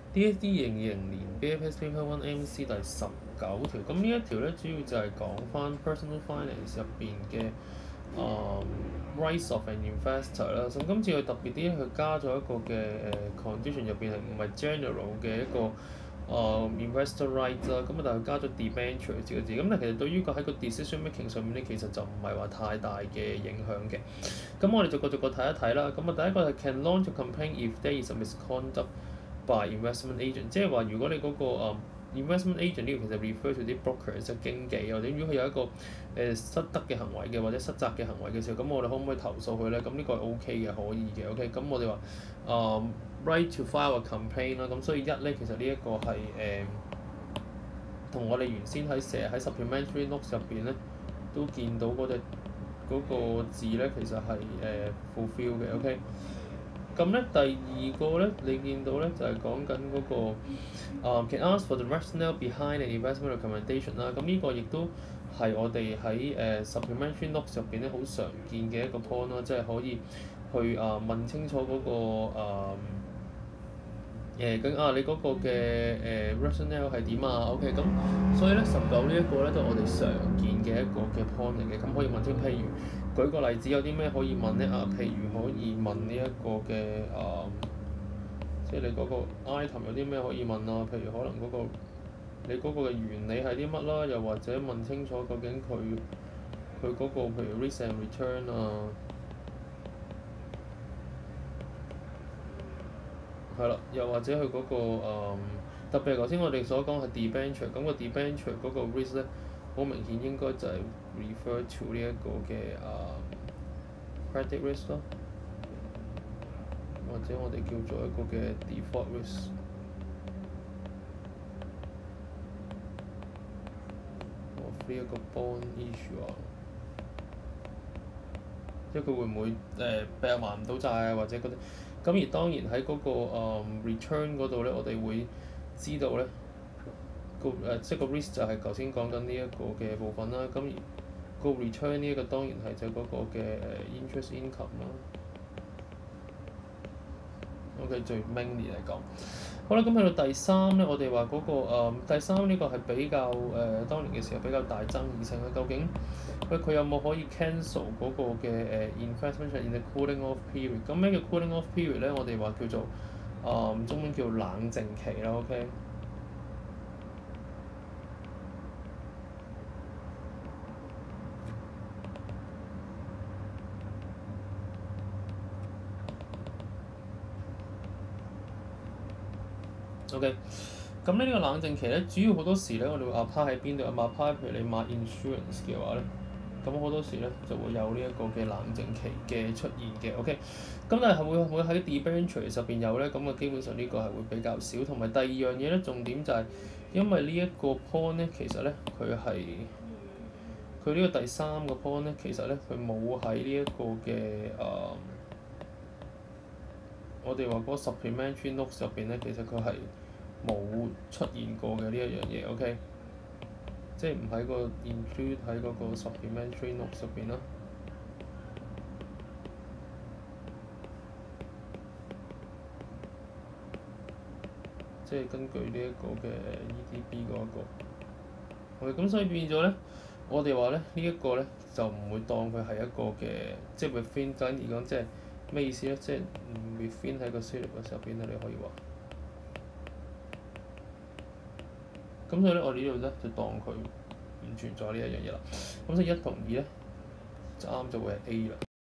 DSD 2020年 BFS Paper 1MC 第19條，咁呢一條咧主要就係講翻 personal finance 入邊嘅rights of an investor 啦。咁今次佢特別啲，佢加咗一個嘅condition 入邊係唔係 general 嘅一個investor right 啦。咁但係佢加咗 debenture 呢個字。咁但係其實對於喺個 decision making 上面咧，其實就唔係話太大嘅影響嘅。咁我哋逐個睇一睇啦。咁第一個係 can launch a campaign if there is a misconduct by investment agent， 即係話如果你嗰個investment agent 呢個其實 refer to 啲 brokers 即係經紀，或者如果佢有一個失德嘅行為嘅或者失責嘅行為嘅時候，咁我哋可唔可以投訴佢咧？咁呢個係 OK 嘅，可以嘅 OK。咁我哋話right to file a campaign 啦，咁所以一咧其實呢一個係同我哋原先喺supplementary notes 入邊咧都見到嗰個字咧，其實係fulfill 嘅 OK。咁咧第二個咧，你見到咧就係講緊嗰個can ask for the rationale behind an investment recommendation 啦。咁呢個亦都係我哋喺supplementary notes 入邊咧好常見嘅一個 point 啦，即係可以去問清楚嗰個你嗰個嘅rationale 係點啊 ？OK，咁所以咧19呢一個咧都係我哋常見嘅一個嘅 point 嚟嘅，咁可以問清。譬如舉個例子，有啲咩可以問咧？譬如可以問呢一個嘅即係你嗰個 item 有啲咩可以問啊？譬如可能你嗰個嘅原理係啲乜啦？又或者問清楚究竟佢嗰個譬如 risk and return 啊。係啦，又或者佢嗰個特別係頭先我哋所講係 debenture，咁個 debenture 嗰個 risk 咧，好明顯應該就係 refer to 呢一個嘅credit risk 咯，或者我哋叫做一個嘅 default risk。呢一個 bond issue 啊，即係佢會唔會病還唔到債啊，或者嗰啲。咁而當然喺嗰個return 嗰度咧，我哋會知道咧即係個 risk 就係頭先講緊呢一個嘅部分啦。咁而個 return 呢一個當然係就嗰個嘅interest income 啦。OK， 最 mainly 嚟講，好啦，咁去到第三咧，我哋話嗰個第三呢個係比較當年嘅時候比較大爭議性嘅，究竟佢有冇可以 cancel 嗰個嘅investment in the cooling off period？ 咁咩叫 cooling off period 咧？我哋話叫做中文叫冷靜期啦 ，OK。OK，咁呢個冷靜期咧，主要好多時咧，我哋會 apply 喺邊度？apply 譬如你買 insurance 嘅話咧，咁好多時咧就會有呢一個嘅冷靜期嘅出現嘅。OK，咁但係會唔會喺 debenture 入邊有咧？咁基本上呢個係會比較少。同埋第二樣嘢咧，重點就係因為呢一個 point 咧，其實咧佢呢個第三個 point 咧，其實咧佢冇喺呢一個嘅我哋話嗰個 supplementary notes 入邊咧，其實佢係冇出現過嘅呢一樣嘢 ，OK， 即係唔喺個 include 喺嗰個 supplementary notes 入邊啦。即係根據呢一個嘅 EDB 嗰一個，OK，咁所以變咗咧，我哋話咧呢一個咧就唔會當佢係一個嘅，即係 within 簡而講，即係咩意思咧？即係 within 喺個 syllabus 入邊咧，你可以話。咁所以咧，我哋呢度咧就當佢唔存在呢一樣嘢啦。咁所以1同2咧就啱就會係 A 啦。